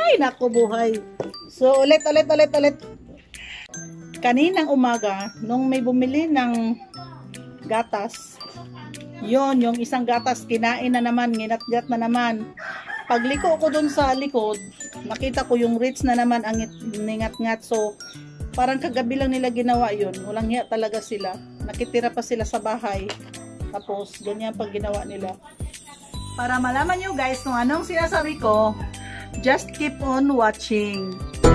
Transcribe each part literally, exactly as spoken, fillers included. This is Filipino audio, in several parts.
Ay, naku buhay. So, ulit, ulit, ulit, ulit. Kaninang umaga, nung may bumili ng gatas, yon yung isang gatas, kinain na naman, nginat-gat na naman. Pagliko ko dun sa likod, nakita ko yung Ritz na naman ang ningat-ngat. So, parang kagabi lang nila ginawa yun. Walang hiya talaga sila. Nakitira pa sila sa bahay. Tapos, ganyan pag ginawa nila. Para malaman nyo guys kung anong sinasabi ko, just keep on watching.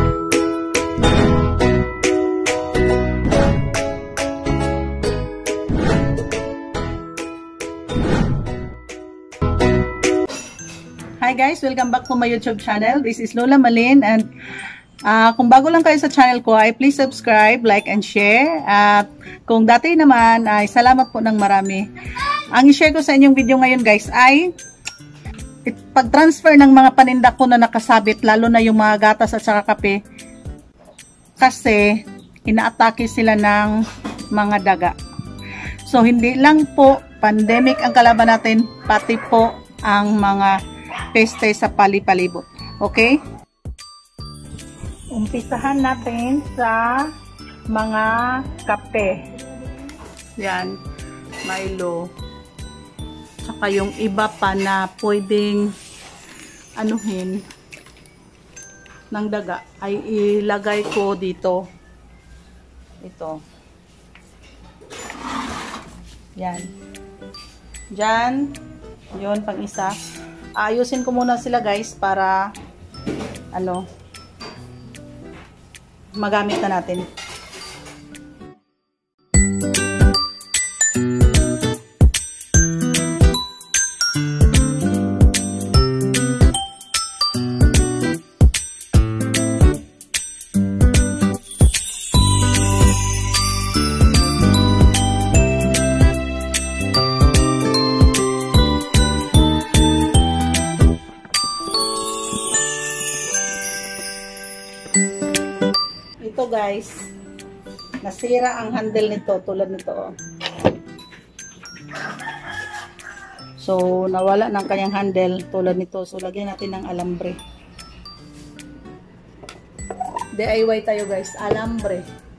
Hi guys, welcome back to my YouTube channel. This is Lola Malin, and uh, kung bago lang kayo sa channel ko ay please subscribe, like, and share. At kung dati naman ay salamat po ng marami. Ang i-share ko sa inyong video ngayon guys ay pag-transfer ng mga paninda ko na nakasabit, lalo na yung mga gatas at saka kape, kasi inaatake sila ng mga daga. So hindi lang po pandemic ang kalaban natin, pati po ang mga peste sa palipalibot. Okay? Umpisahan natin sa mga kape. Yan, Milo. Tsaka yung iba pa na pwedeng anuhin ng daga ay ilagay ko dito. Ito. Yan. Diyan. Yun, pang isa. Ayusin ko muna sila guys para ano, magamit na natin. Ito guys, nasira ang handle nito tulad nito. Oh. So nawala ng kanyang handle tulad nito. So lagyan natin ng alambre. D I Y tayo guys, alambre.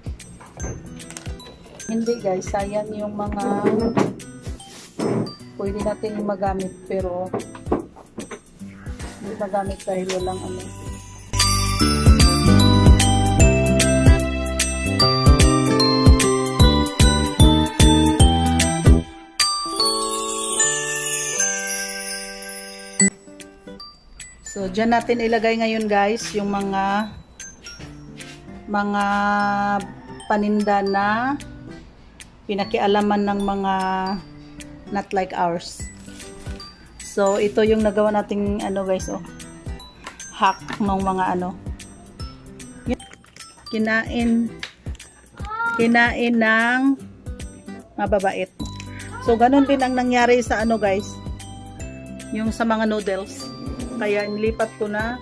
Hindi guys, sayang yung mga pwede natin magamit pero hindi magamit dahil walang ano. So, dyan natin ilagay ngayon guys yung mga mga paninda na pinakialaman ng mga not like ours. So, ito yung nagawa nating ano guys, oh, hack ng mga ano. Kinain kinain ng mababait. So, ganun din ang nangyari sa ano guys, yung sa mga noodles. Kaya nilipat ko na.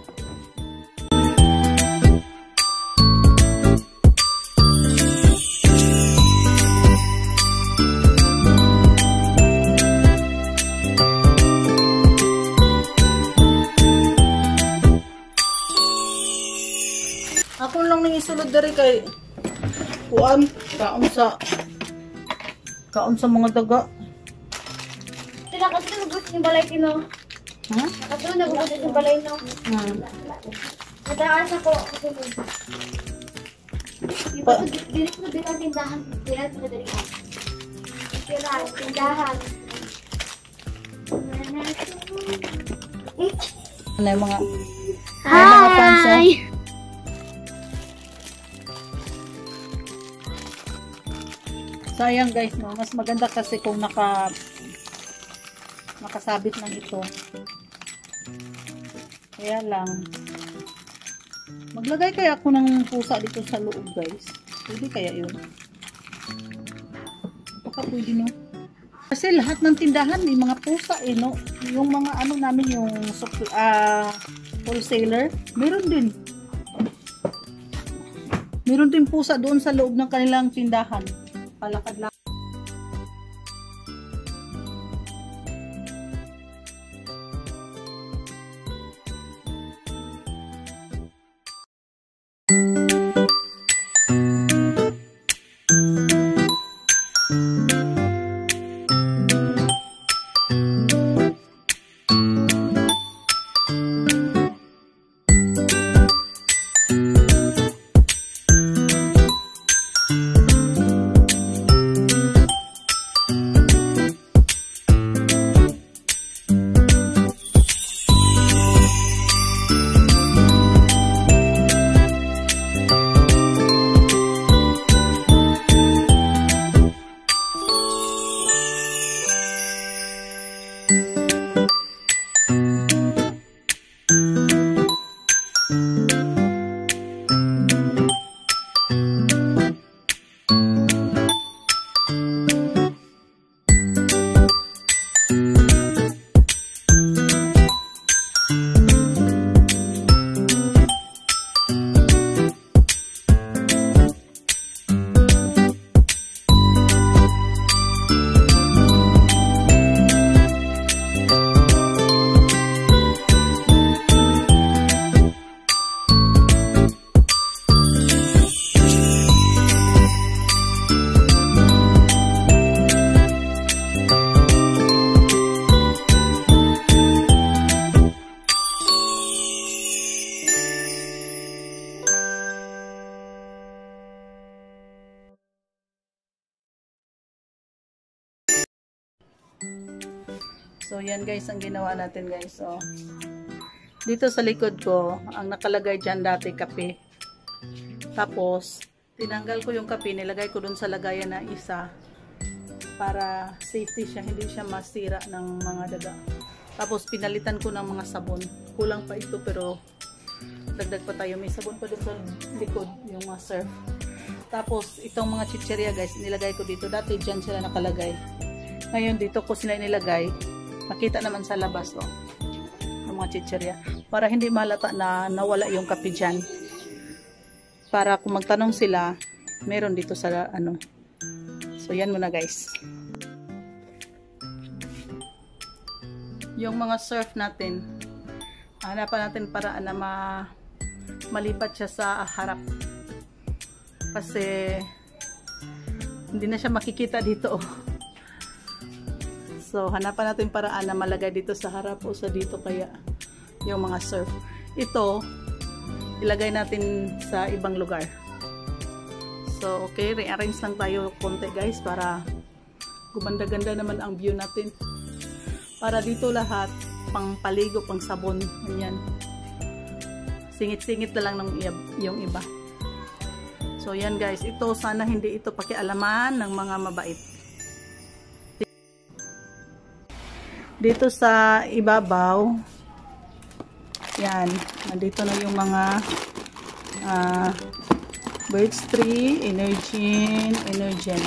Ako lang nang isulod dari kay kuan kaon sa kaon sa mga daga. Sila kasi nagugot yung balay kino. Ha? Kasi nagugot yung balay no. Hmm. Mataas ako. Di ba dili ko dili ang tindahan, dili ko dili. Tira, tindahan. Ano yung mga ay mga fans eh? Sayang guys, no? Mas maganda kasi kung naka nakasabit lang ito. Kaya lang maglagay kaya ako ng pusa dito sa loob guys. Pwede kaya yun? Baka pwede no? Kasi lahat ng tindahan may mga pusa eh no? Yung mga ano namin yung uh, wholesaler, meron din. Meron din pusa doon sa loob ng kanilang tindahan. Palakad lang. So, yan guys, ang ginawa natin guys. So, dito sa likod ko, ang nakalagay dyan dati, kape. Tapos, tinanggal ko yung kape, nilagay ko dun sa lagayan na isa para safety siya, hindi siya masira ng mga daga. Tapos, pinalitan ko ng mga sabon. Kulang pa ito, pero dagdag pa tayo. May sabon pa dun sa likod, yung mga surf. Tapos, itong mga chicheria guys, nilagay ko dito. Dati, dyan sila nakalagay. Ngayon, dito ko sila nilagay. Makita naman sa labas, oh, ng mga chicheria. Para hindi malata na nawala yung kape dyan. Para kung magtanong sila, meron dito sa ano. So, yan muna guys. Yung mga surf natin, hanapan natin paraan na ma malipat siya sa harap. Kasi, hindi na siya makikita dito, oh. So, hanapan natin paraan na malagay dito sa harap o sa dito kaya yung mga surf. Ito, ilagay natin sa ibang lugar. So, okay, rearrange lang tayo konti guys para gumanda-ganda naman ang view natin. Para dito lahat, pang paligo, pang sabon, ganyan. Singit-singit na lang ng yung iba. So, yan guys, ito sana hindi ito pakialaman ng mga mabait. Dito sa ibabaw, yan, nandito na yung mga uh, Birch Tree, Energin, Energen,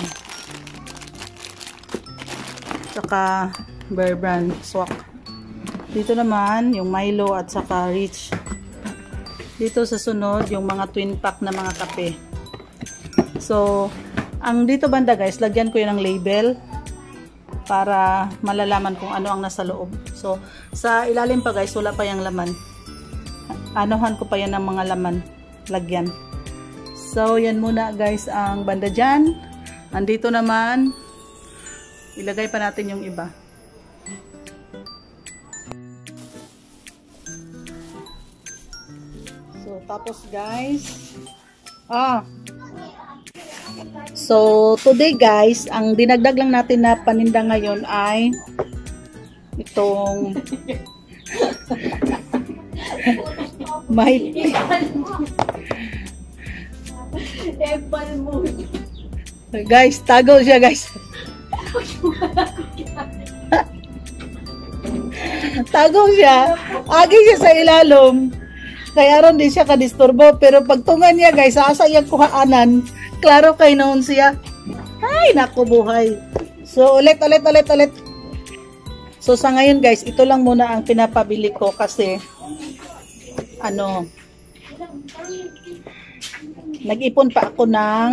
saka Bear Brand, Swak. Dito naman, yung Milo at saka Rich. Dito sa sunod, yung mga twin pack na mga kape. So, ang dito banda guys, lagyan ko yun ng label para malalaman kung ano ang nasa loob. So, sa ilalim pa guys, wala pa yung laman. Anuhan ko pa yan ng mga laman. Lagyan. So, yan muna guys ang banda dyan. Andito naman, ilagay pa natin yung iba. So, tapos guys, ah, so, today guys, ang dinagdag lang natin na paninda ngayon ay itong may guys, tago siya guys. Tago siya. Agi siya sa ilalom. Kaya ron di siya kadisturbo. Pero pagtungan niya guys, asa yung kuhaanan. Klaro kay noon siya. Ay, naku buhay. So, ulit, ulit, ulit, ulit. So, sa ngayon guys, ito lang muna ang pinapabili ko kasi ano, nag-ipon pa ako ng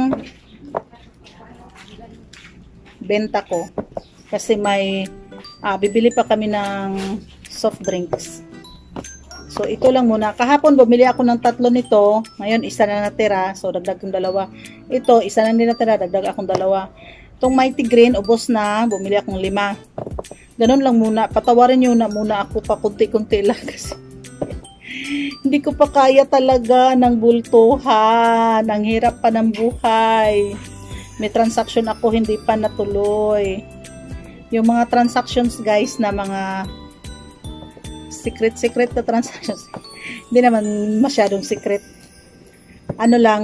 benta ko. Kasi may, ah, bibili pa kami ng soft drinks. So, So, ito lang muna. Kahapon, bumili ako ng tatlo nito. Ngayon, isa na natira. So, dagdag yung dalawa. Ito, isa na nila natira. Dagdag akong dalawa. Itong Mighty Green, ubos na. Bumili akong lima. Ganun lang muna. Patawarin nyo na muna ako pa kunti-kunti lang kasi hindi ko pa kaya talaga ng bultuhan. Ang hirap pa ng buhay. May transaction ako, hindi pa natuloy. Yung mga transactions, guys, na mga secret-secret na transactions. Hindi naman masyadong secret. Ano lang,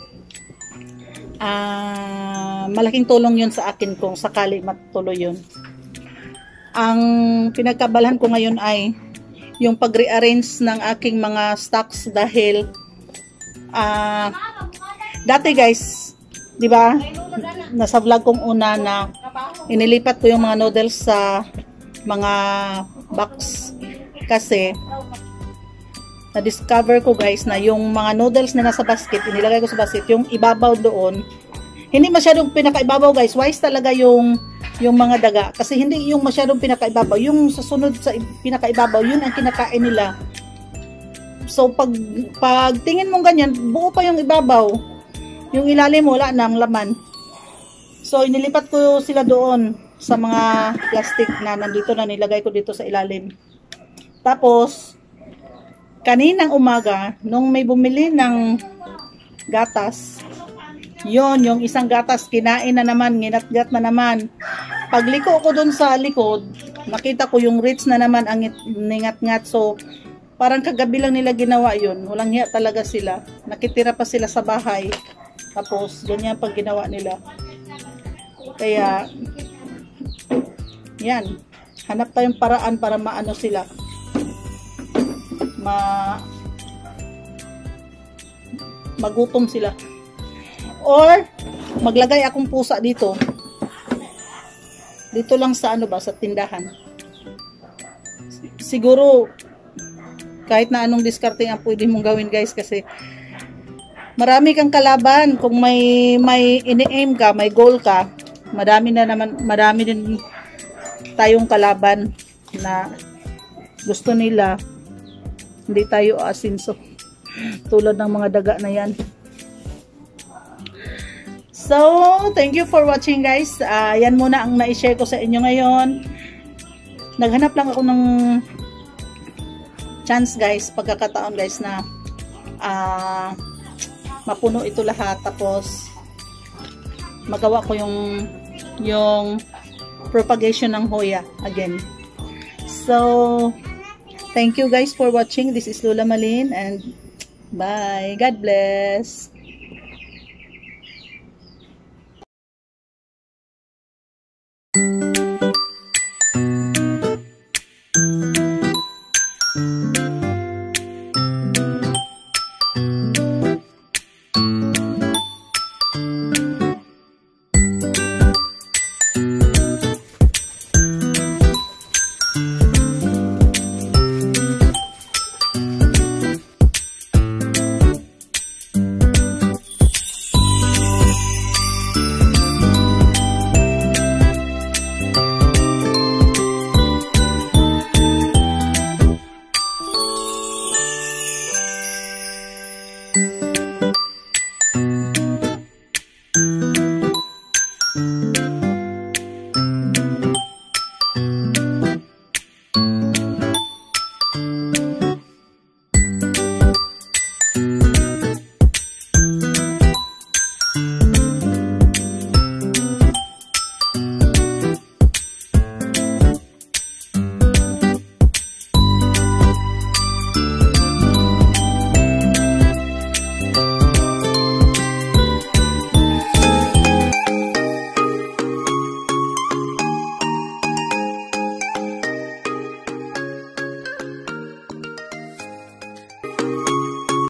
ah, uh, malaking tulong yun sa akin kung sakali matuloy yun. Ang pinagkabalahan ko ngayon ay yung pag-rearrange ng aking mga stocks dahil ah, uh, dati guys, di ba? Nasa vlog kong una na inilipat ko yung mga noodles sa mga box kasi na-discover ko guys na yung mga noodles na nasa basket, inilagay ko sa basket, yung ibabaw doon, hindi masyadong pinakaibabaw guys. Wise talaga yung yung mga daga kasi hindi yung masyadong pinakaibabaw, yung sa sunod sa pinakaibabaw, yun ang kinakain nila. So pag, pag tingin mong ganyan, buo pa yung ibabaw, yung ilalim wala nang laman. So inilipat ko sila doon sa mga plastic na nandito na nilagay ko dito sa ilalim. Tapos kaninang umaga nung may bumili ng gatas, yon yung isang gatas kinain na naman, nginatgat na naman. Pagliko ko dun sa likod, nakita ko yung Ritz na naman ang ningat-ngat. So parang kagabi lang nila ginawa yun. Walang hiya talaga sila. Nakitira pa sila sa bahay. Tapos ganyan pag ginawa nila. Kaya yan, hanap tayong paraan para maano sila, ma magutom sila, or maglagay akong pusa dito dito lang sa ano ba, sa tindahan. Siguro kahit na anong diskarte ang pwede mong gawin guys, kasi marami kang kalaban. Kung may may ini-aim ka, may goal ka, madami na naman, marami din tayong kalaban na gusto nila hindi tayo asinso tulad ng mga daga na yan. So thank you for watching guys. Uh, yan muna ang na-share ko sa inyo ngayon. Naghanap lang ako ng chance guys, pagkakataon guys na uh, mapuno ito lahat, tapos magawa ko yung yung propagation ng Hoya again. So thank you guys for watching. This is Lola Malin and bye. God bless.